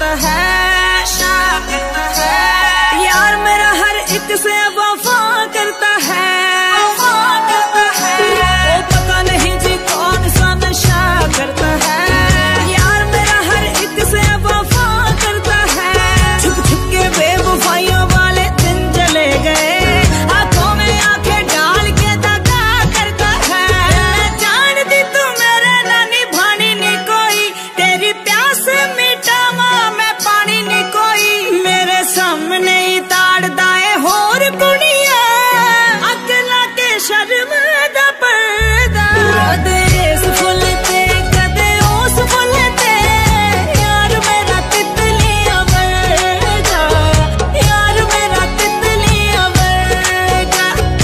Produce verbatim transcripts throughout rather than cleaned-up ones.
करता है, करता है। यार मेरा हर एक से वफा करता है, करता है। वो पता नहीं जी कौन सा नशा करता है। यार मेरा हर एक से वफा करता है। छुप छुप के बेवफाइयों वाले दिन चले गए, आंखों में आंखें डाल के दगा करता है। मैं जानती तू मेरे नानी भानी नहीं कोई, तेरी प्यास मिटावा मैं पानी नहीं कोई। मेरे सामने ही ताड़दा है होर कुड़िया, अगला के शर्म दा पर्दा। कदे इस फुल ते कदे उस फुल ते, यार मेरा तितलियां वर्गा, यार मेरा तितलियां वर्गा।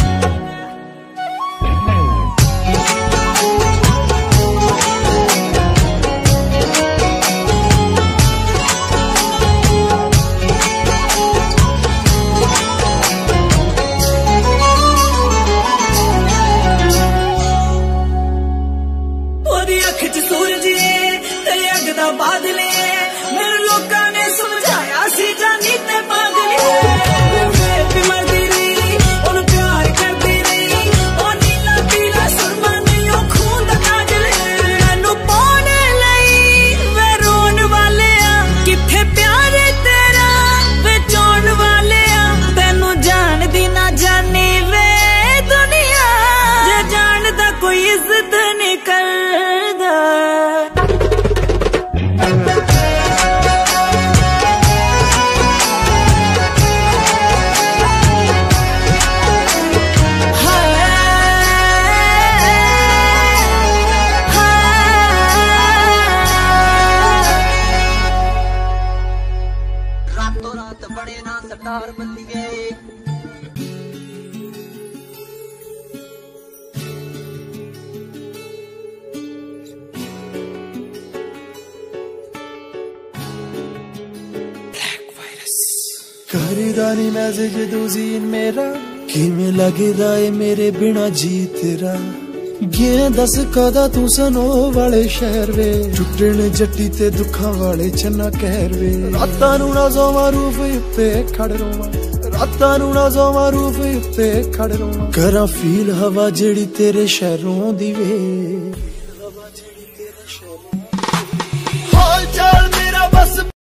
ओदी अख च सूरज है, तेरे अग दा बादल है। मेरे लोकां ने समझाया सी जानी ते पागल है। फिर भी मरदी रही, ओनू प्यार करदी रही। ओ नीला पीला सुरमा नहीं ओ खून दा काजल है। मैनू पाने लई वे रोन वाले आ, किथे प्यार तेरा वे चोन वाले आ। तैनू जानदी ना जानी वे दुनिया, जे जानदा कोई इज्जत नहीं करदा। रातों रात बड़े ना सरदार बंदी गए। करदा नी मैसेज तू सीन मेरा, किवें लगदा ए मेरे बिना जी तेरा। गे दस कदा तू सनो वाले शहर वे, टुटण जट्टी ते दुखा वाले छन्ना कहर वे। रातां नू ना सोवां रूफ उत्ते खड़ रोवां, रातां नू ना सोवां रूफ उत्ते खड़ रोवां। करां फील हवा जेड़ी तेरे शहरों दी वे।